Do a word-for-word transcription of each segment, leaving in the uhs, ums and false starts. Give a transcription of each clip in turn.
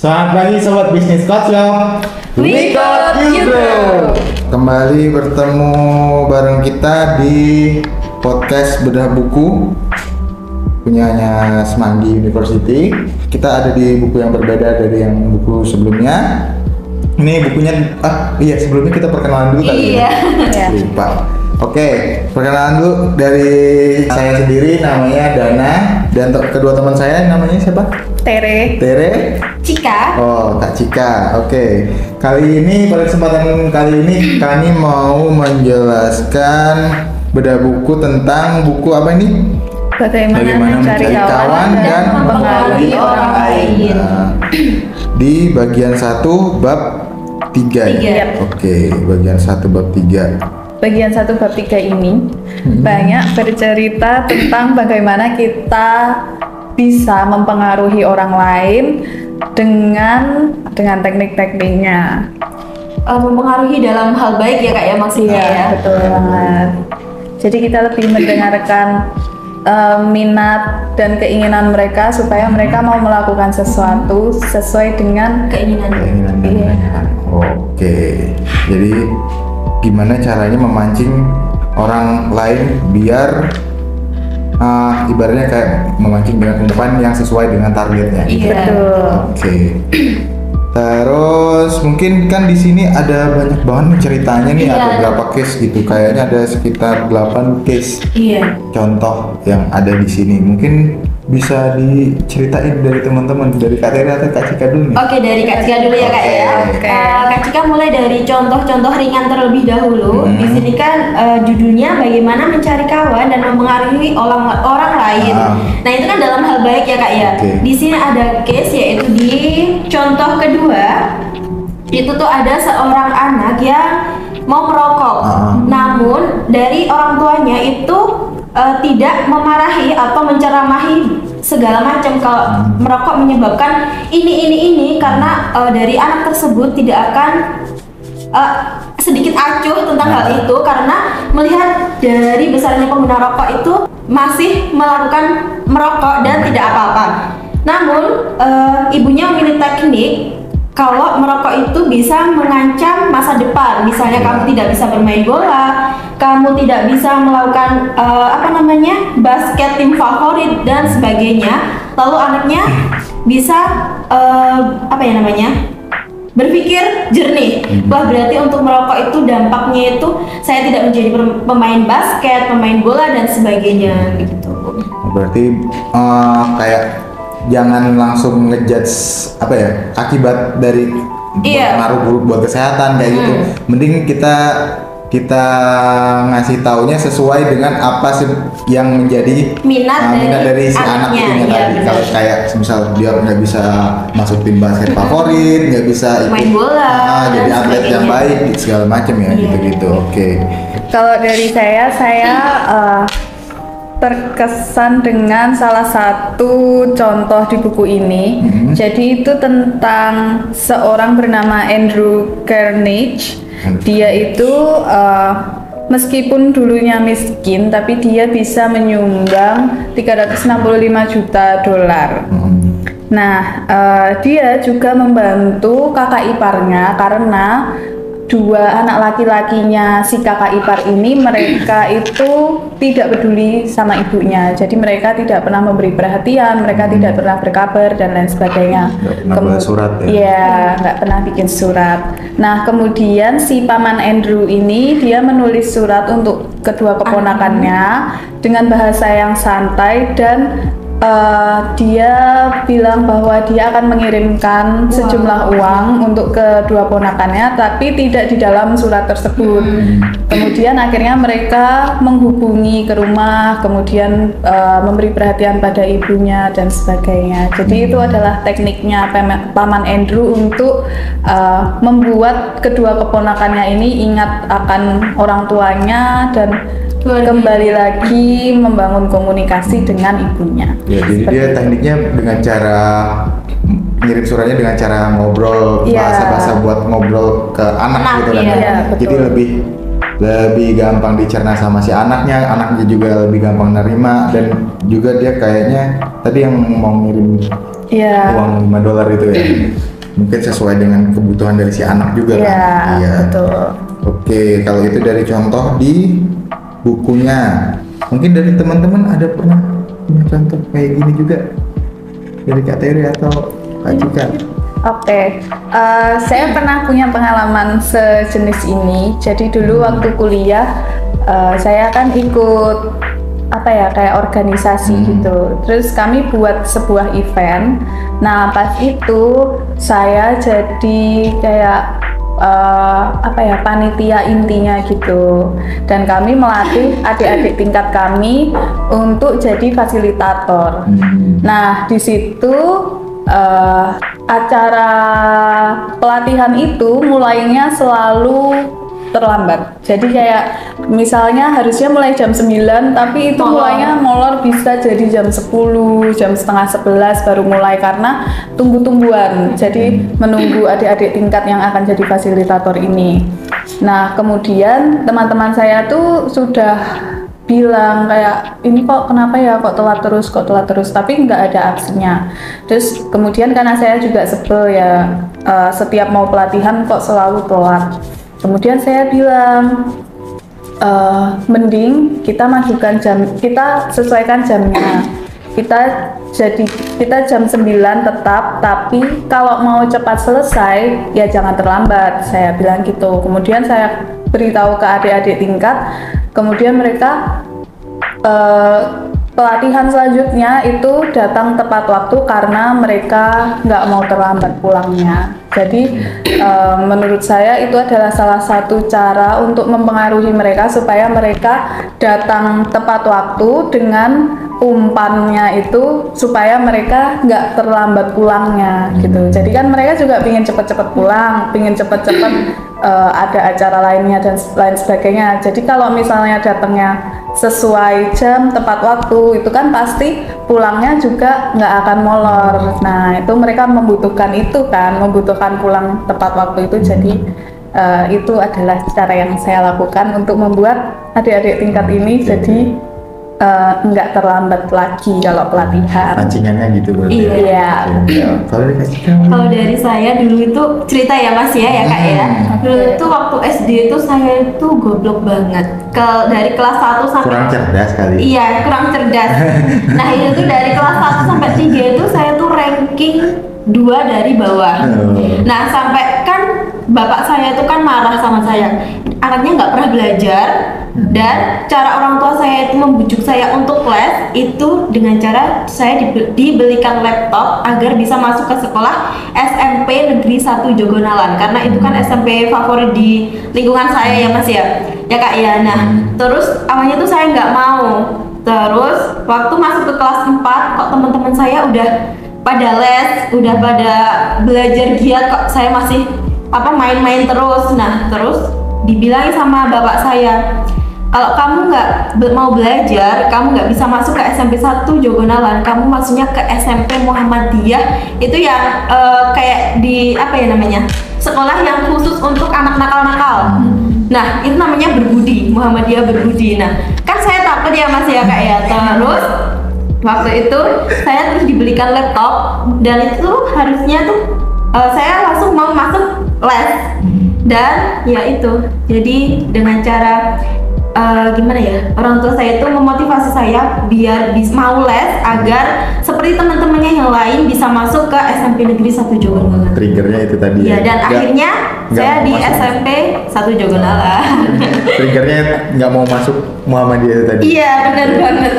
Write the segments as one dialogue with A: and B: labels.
A: Selamat pagi Sobat Bisnis Coach.
B: We got you bro.
A: Kembali bertemu bareng kita di podcast Bedah Buku punyanya Semanggi University. Kita ada di buku yang berbeda dari yang buku sebelumnya. Ini bukunya, ah iya sebelumnya kita perkenalan dulu kali
B: iya.
A: ya. Lupa. Oke, perkenalan dulu dari saya sendiri, namanya Dana, dan to- kedua teman saya namanya siapa?
C: Tere.
A: Tere.
B: Cika.
A: Oh, Kak Cika. Oke. Kali ini pada kesempatan kali ini kami mau menjelaskan bedah buku tentang buku apa ini?
C: Bagaimana,
A: Bagaimana
C: mencari kawan dan mempengaruhi orang lain.
A: Nah, di bagian satu bab tiga ya.
B: Tiga.
A: Oke, bagian satu bab tiga.
C: Bagian satu bab tiga ini hmm. banyak bercerita tentang bagaimana kita bisa mempengaruhi orang lain dengan dengan teknik-tekniknya.
B: Uh, mempengaruhi dalam hal baik ya kak ya maksudnya
C: Iya,
B: ya.
C: betul banget. Jadi kita lebih mendengarkan uh, minat dan keinginan mereka supaya mereka mau melakukan sesuatu sesuai dengan
B: Keinginan.
A: Keinginan dan
C: Iya.
A: keinginan. Oke. Jadi gimana caranya memancing orang lain biar uh, ibaratnya kayak memancing dengan umpan yang sesuai dengan targetnya.
B: Iya.
C: betul.
A: Oke. Terus mungkin kan di sini ada banyak banget nih ceritanya nih,
B: Iya.
A: ada berapa case gitu. Kayaknya ada sekitar delapan case
B: Iya.
A: contoh yang ada di sini. Mungkin bisa diceritain dari teman-teman, dari Kak Tere atau Kak Cika dulu nih.
B: Oke, dari Kak Cika dulu ya kak ya.
C: Oke.
B: Uh, Kak Cika mulai dari contoh-contoh ringan terlebih dahulu.
A: Hmm.
B: Di sini kan uh, judulnya bagaimana mencari kawan dan mempengaruhi orang orang lain.
A: Ah.
B: Nah itu kan dalam hal baik ya kak ya.
A: Oke.
B: Di sini ada case yaitu di contoh kedua itu tuh ada seorang anak yang mau merokok.
A: Ah.
B: Namun dari orang tuanya itu uh, tidak memarahi atau menceramahi segala macam kalau merokok menyebabkan ini ini ini karena uh, dari anak tersebut tidak akan uh, sedikit acuh tentang hal itu karena melihat dari besarnya pengguna rokok itu masih melakukan merokok dan tidak apa-apa. Namun uh, ibunya memilih teknik kalau merokok itu bisa mengancam masa depan. Misalnya kamu tidak bisa bermain bola, kamu tidak bisa melakukan uh, apa namanya basket tim favorit dan sebagainya. Lalu anaknya bisa uh, apa ya namanya berpikir jernih. Wah berarti untuk merokok itu dampaknya itu saya tidak menjadi pemain basket, pemain bola dan sebagainya gitu.
A: Berarti uh, kayak jangan langsung ngejudge apa ya akibat dari
B: Iya.
A: pengaruh buruk buat kesehatan kayak gitu. Mending kita kita ngasih taunya sesuai dengan apa sih yang menjadi
B: Minat
A: uh, minat
B: dari
A: dari si anak
B: anaknya,
A: itu
B: iya,
A: tadi.
B: benar.
A: Kalau kayak misal dia nggak bisa masuk tim basket favorit, nggak bisa
B: Main
A: ikut
B: bola,
A: ah,
B: dan
A: jadi atlet yang
B: sebagainya.
A: baik segala macam ya
B: Iya.
A: gitu-gitu. Oke.
C: Kalau dari saya, saya uh, terkesan dengan salah satu contoh di buku ini.
A: Hmm.
C: Jadi itu tentang seorang bernama Andrew Carnegie. Dia itu uh, meskipun dulunya miskin, tapi dia bisa menyumbang tiga ratus enam puluh lima juta dolar.
A: Hmm.
C: Nah, uh, dia juga membantu kakak iparnya karena dua anak laki-lakinya si kakak ipar ini mereka itu tidak peduli sama ibunya, jadi mereka tidak pernah memberi perhatian, mereka hmm. tidak pernah berkabar dan lain sebagainya.
A: Nggak pernah
C: Kemu-
A: balas surat ya?
C: Iya, nggak pernah bikin surat. Nah, kemudian si paman Andrew ini dia menulis surat untuk kedua keponakannya dengan bahasa yang santai dan Uh, dia bilang bahwa dia akan mengirimkan
B: Wow.
C: sejumlah uang untuk kedua ponakannya, tapi tidak di dalam surat tersebut.
A: Hmm.
C: Kemudian akhirnya mereka menghubungi ke rumah, kemudian uh, memberi perhatian pada ibunya dan sebagainya. Jadi itu adalah tekniknya Pem- paman Andrew untuk uh, membuat kedua keponakannya ini ingat akan orang tuanya dan
B: Luar
C: kembali lagi membangun komunikasi dengan ibunya.
A: Ya, jadi
C: Seperti
A: dia
C: itu.
A: tekniknya dengan cara ngirim suratnya dengan cara ngobrol,
C: Iya.
A: bahasa-bahasa buat ngobrol ke anak,
B: Anak,
A: gitu kan.
B: iya.
A: ya.
C: Iya, betul.
A: Jadi lebih lebih gampang dicerna sama si anaknya, anaknya juga lebih gampang nerima, dan juga dia kayaknya tadi yang mau ngirim
C: Iya.
A: uang lima dolar itu ya. mungkin sesuai dengan kebutuhan dari si anak juga
C: Iya,
A: kan. Iya,
C: betul.
A: Oke, kalau itu dari contoh di bukunya, mungkin dari teman-teman ada pernah punya contoh kayak gini juga dari Kak Tere atau Kak Cika?
C: Oke, eh, saya pernah punya pengalaman sejenis ini. Jadi dulu waktu kuliah, eh, saya kan ikut apa ya kayak organisasi
A: Hmm.
C: gitu. Terus kami buat sebuah event. Nah pas itu saya jadi kayak eh, apa ya panitia intinya gitu. Dan kami melatih adik-adik tingkat kami untuk jadi fasilitator.
A: Hmm.
C: Nah di situ eh, acara pelatihan itu mulainya selalu terlambat. Jadi kayak misalnya harusnya mulai jam sembilan tapi itu
B: Molor.
C: mulainya molor bisa jadi jam sepuluh, jam setengah sebelas baru mulai karena tunggu-tungguan. Jadi menunggu adik-adik tingkat yang akan jadi fasilitator ini. Nah, kemudian teman-teman saya tuh sudah bilang kayak ini kok kenapa ya kok telat terus kok telat terus tapi nggak ada aksinya. Terus kemudian karena saya juga sebel ya eh, setiap mau pelatihan kok selalu telat. Kemudian saya bilang eh, mending kita majukan jam, kita sesuaikan jamnya. Kita jadi kita jam sembilan tetap, tapi kalau mau cepat selesai ya jangan terlambat. Saya bilang gitu. Kemudian saya beritahu ke adik-adik tingkat. Kemudian mereka eh, pelatihan selanjutnya itu datang tepat waktu karena mereka nggak mau terlambat pulangnya. Jadi eh, menurut saya itu adalah salah satu cara untuk mempengaruhi mereka supaya mereka datang tepat waktu dengan umpannya itu supaya mereka nggak terlambat pulangnya gitu. Jadi kan mereka juga ingin cepat-cepat pulang, ingin cepat-cepat eh, ada acara lainnya dan lain sebagainya. Jadi kalau misalnya datangnya sesuai jam tepat waktu itu kan pasti pulangnya juga nggak akan molor. Nah itu mereka membutuhkan itu kan, membutuhkan pulang tepat waktu itu. Jadi uh, itu adalah cara yang saya lakukan untuk membuat adik-adik tingkat ini jadi uh, nggak terlambat lagi kalau pelatihan.
A: Pancingannya gitu berarti.
B: Iya.
C: Iya.
A: Oke. Kalau dari Kak Cika?
B: Kalau dari saya dulu itu cerita ya Mas ya ya Kak ya.
A: Hmm.
B: Dulu itu waktu S D itu saya itu goblok banget. Ke dari kelas satu sampai
A: Kurang cerdas kali.
B: Iya, kurang cerdas. Nah, itu tuh dari kelas satu sampai tiga itu saya tuh ranking dua dari bawah.
A: Oh.
B: Nah, sampai kan bapak saya tuh kan marah sama saya. Anaknya nggak pernah belajar dan cara orang tua saya itu membujuk saya untuk les itu dengan cara saya dibe- dibelikan laptop agar bisa masuk ke sekolah S M P Negeri satu Jogonalan karena itu kan S M P favorit di lingkungan saya ya Mas ya. Ya Kak ya. Nah, terus awalnya tuh saya nggak mau. Terus waktu masuk ke kelas empat kok teman-teman saya udah pada les, udah pada belajar giat kok saya masih apa main-main terus. Nah, terus dibilangin sama bapak saya, kalau kamu nggak be- mau belajar, kamu nggak bisa masuk ke S M P satu Jogonalan, kamu masuknya ke S M P Muhammadiyah itu yang eh, kayak di apa ya namanya sekolah yang khusus untuk anak nakal-nakal. Nah itu namanya berbudi, Muhammadiyah berbudi. Nah kan saya takut ya Mas ya Kak ya. Terus waktu itu saya terus dibelikan laptop dan itu harusnya tuh eh, saya langsung mau masuk les dan ya itu jadi dengan cara eh, gimana ya orang tua saya itu memotivasi saya biar bis mau les agar seperti teman-temannya yang lain bisa masuk ke S M P Negeri satu Jogonalan.
A: Triggernya itu tadi.
B: Ya dan
A: Nggak-
B: akhirnya
A: nggak
B: saya
A: mau
B: di
A: masuk.
B: S M P satu Jogonalan.
A: Triggernya nggak mau masuk Muhammadiyah itu tadi.
B: Iya benar banget.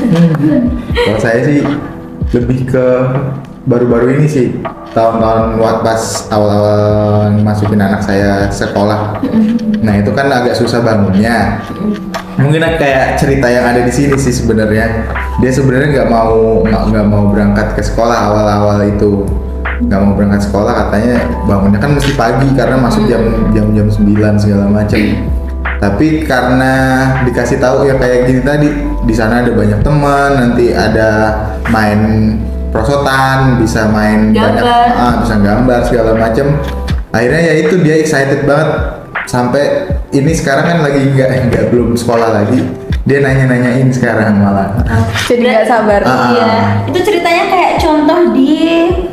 A: Kalau saya sih lebih ke baru-baru ini sih tahun-tahun wa- pas awal-awal masukin anak saya sekolah. Nah itu kan agak susah bangunnya. Mungkin kayak cerita yang ada di sini sih sebenarnya. Dia sebenarnya nggak mau nggak nggak mau berangkat ke sekolah awal-awal itu. Nggak mau berangkat sekolah katanya bangunnya kan mesti pagi karena masuk jam jam jam sembilan segala macam. Tapi karena dikasih tahu ya kayak gini tadi, di sana ada banyak teman, nanti ada main prosotan, bisa main
B: Gambar.
A: banyak, ah, bisa gambar segala macam. Akhirnya ya itu dia excited banget sampai ini sekarang kan lagi nggak nggak belum sekolah lagi. Dia nanya-nanyain sekarang malah.
C: Jadi nggak sabar.
A: Ah.
B: Iya, itu ceritanya kayak contoh di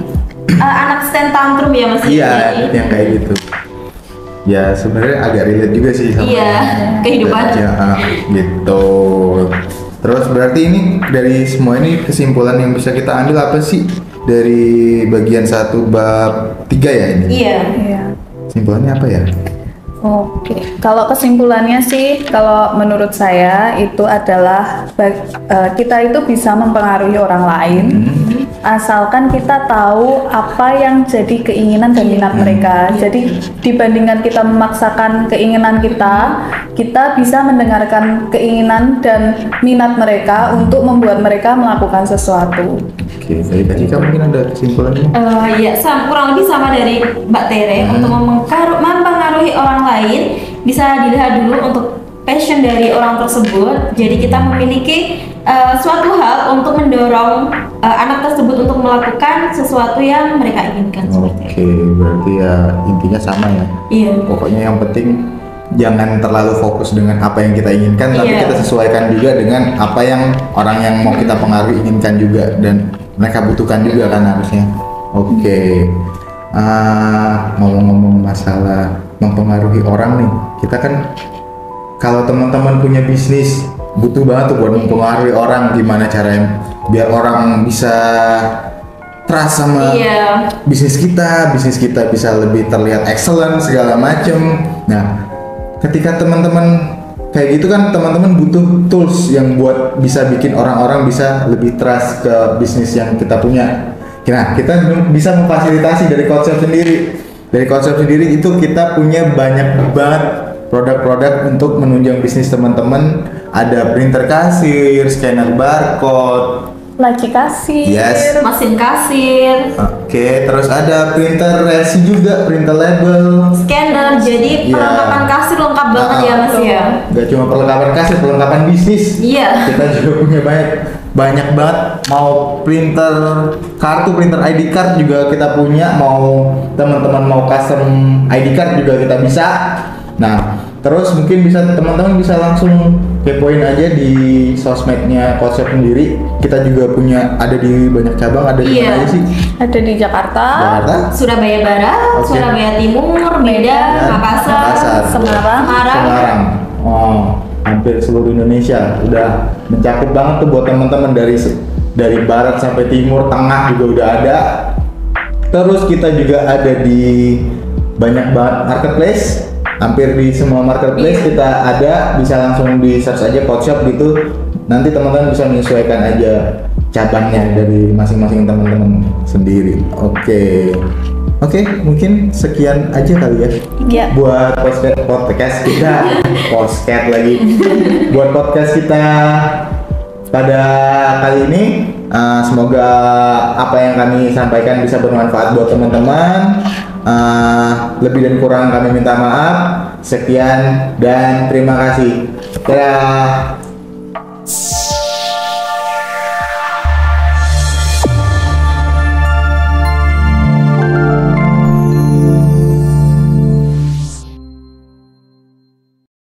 B: uh, anak stand tantrum ya Mas.
A: Iya,
B: ini.
A: yang kayak gitu. Ya sebenarnya agak relate juga sih sama
B: Iya, kehidupan.
A: Ya, gitu. Terus berarti ini dari semua ini kesimpulan yang bisa kita ambil apa sih dari bagian satu bab tiga ya ini?
B: Iya.
C: Iya.
A: Kesimpulannya apa ya?
C: Oke, kalau kesimpulannya sih, kalau menurut saya itu adalah bag- eh, kita itu bisa mempengaruhi orang lain, asalkan kita tahu apa yang jadi keinginan dan minat mereka. Jadi dibandingkan kita memaksakan keinginan kita, kita bisa mendengarkan keinginan dan minat mereka untuk membuat mereka melakukan sesuatu.
A: Oke, dari tadi kamu mungkin ada kesimpulannya?
B: Uh, ya, sam- kurang lebih sama dari Mbak Tere.
A: Hmm.
B: Untuk mempengaruhi, mempengaruhi orang lain bisa dilihat dulu untuk passion dari orang tersebut. Jadi kita memiliki uh, suatu hal untuk mendorong uh, anak tersebut untuk melakukan sesuatu yang mereka inginkan. Seperti
A: Oke, berarti ya intinya sama ya.
B: Iya.
A: Pokoknya yang penting jangan terlalu fokus dengan apa yang kita inginkan, tapi
B: Iya.
A: kita sesuaikan juga dengan apa yang orang yang mau kita pengaruhi inginkan juga dan mereka butuhkan juga kan harusnya. Oke. Ah, ngomong-ngomong masalah mempengaruhi orang nih, kita kan kalau teman-teman punya bisnis butuh banget tuh buat mempengaruhi orang, gimana caranya biar orang bisa trust sama
B: Iya.
A: bisnis kita, bisnis kita bisa lebih terlihat excellent segala macem. Nah, ketika teman-teman kayak gitu kan, teman-teman butuh tools yang buat bisa bikin orang-orang bisa lebih trust ke bisnis yang kita punya. Nah, kita bisa memfasilitasi dari konsep sendiri. Dari konsep sendiri itu kita punya banyak banget produk-produk untuk menunjang bisnis teman-teman. Ada printer kasir, scanner barcode,
C: Laci kasir.
A: Yes.
B: Mesin kasir,
A: oke, terus ada printer resi juga, printer label.
B: scanner. Jadi
A: Iya.
B: perlengkapan kasir lengkap banget
A: Ah,
B: ya Mas ya.
A: Gak cuma perlengkapan kasir, perlengkapan bisnis.
B: Iya.
A: Kita juga punya banyak banyak banget. Mau printer kartu, printer I D card juga kita punya. Mau teman-teman mau custom I D card juga kita bisa. Nah, terus mungkin bisa teman-teman bisa langsung kepoin aja di sosmednya konsep sendiri. Kita juga punya ada di banyak cabang, ada di
B: Iya.
A: mana aja sih?
C: Ada di Jakarta,
A: Jakarta,
B: Surabaya Barat,
A: Oke.
B: Surabaya Timur, Medan,
A: Dan
B: Makassar,
A: Makassar.
C: Semarang.
B: Semarang.
A: Semarang. Oh, hampir seluruh Indonesia udah mencakup banget tuh buat teman-teman dari se- dari barat sampai timur, tengah juga udah ada. Terus kita juga ada di banyak banget marketplace, hampir di semua marketplace
B: Iya.
A: kita ada, bisa langsung di search aja Codeshop gitu. Nanti teman-teman bisa menyesuaikan aja cabangnya dari masing-masing teman-teman sendiri. Oke. Oke, mungkin sekian aja kali ya.
C: Ya.
A: Buat podcast podcast kita, podcast lagi. Buat podcast kita pada kali ini, uh, semoga apa yang kami sampaikan bisa bermanfaat buat teman-teman. Uh, lebih dan kurang kami minta maaf. Sekian dan terima kasih. Dadah.